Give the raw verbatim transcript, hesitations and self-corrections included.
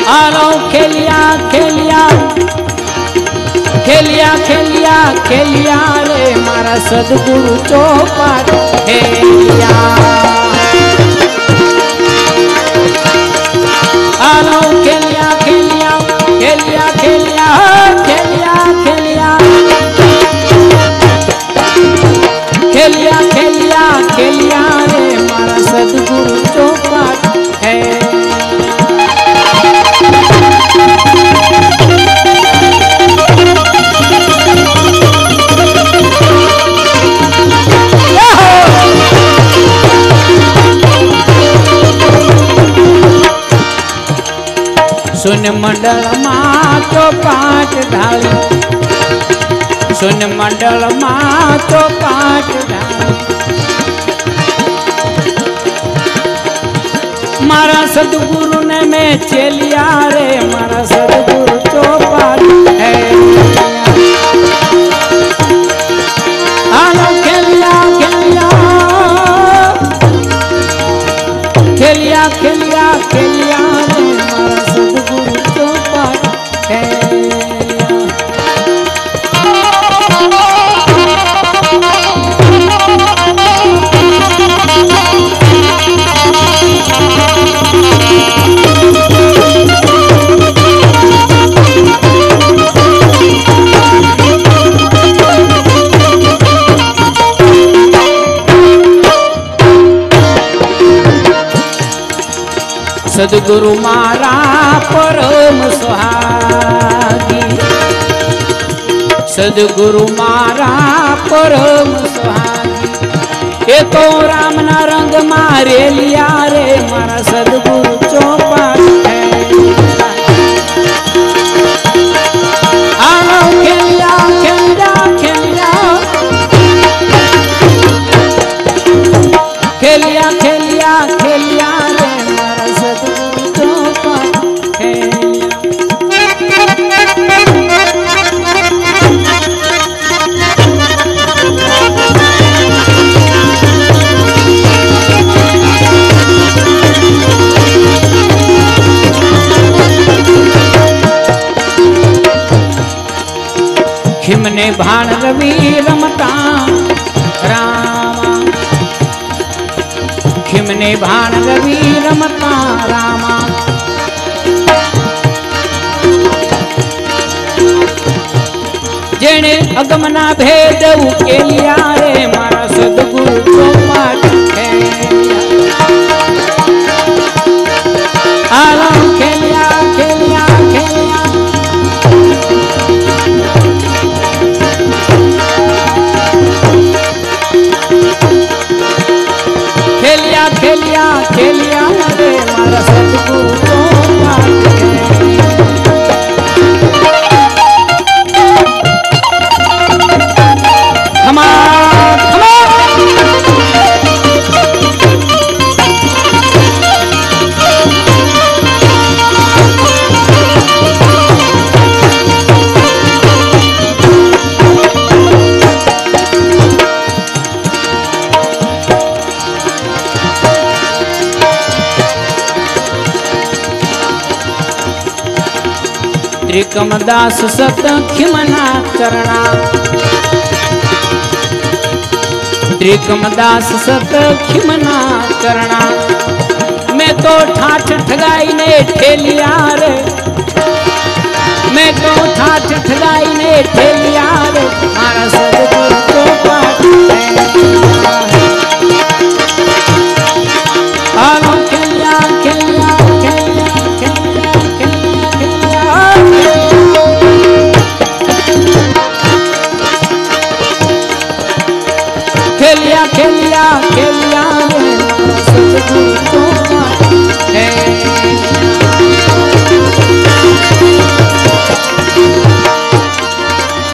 आलो खेलिया खेलिया खेलिया खेलिया खेलिया रे मारा सदगुरु चौपाट खेलिया। आलो खेलिया खेलिया खेलिया खेलिया खेलिया खेलिया खेलिया खेलिया खेलिया रे मारा सदगुरु चौपाट है। सुन मंडल माँ चौपाट ढाली, सुन मंडल माँ चौपाट ढाली, मारा सदगुरु ने मैं चेलिया रे मारा सदगुरु चौपाट है। आलो खेलिया खेलिया खेलिया खेलिया खेलिया रे मारा सदगुरु चौपाट है। सदगुरु मारा परम सुहागी, सदगुरु मारा परम सुहागी, ये तो राम ना रंग मारे लिया रे मारा सदगुरु चौपाट है। आलो खेलिया खेलिया खेलिया खेलिया खेलिया खेलिया रे मारा सदगुरु चौपाट है। खिमने भाण रवि रमता रामा, खिमने भाण रवि रमता रामा, जेने अगमना भेद उकेलिया रे मारा सदगुरु चौपाट है। आलो खेलिया खेलिया खेलिया खेलिया खेलिया खेलिया रे मारा सदगुरु चौपाट है। त्रिकमदास सत खिमना चरणा, त्रिकमदास सत खिमना चरणा, मैं तो ठाठ ठगाई ने ठेलिया रे, मैं तो ठाठ ठगाई ने ठेलिया रे मारा सदगुरु चौपाट है। आलो खेलिया खेलिया खेलिया खेलिया खेलिया खेलिया खेलिया खेलिया रे मारा सदगुरु चौपाट है।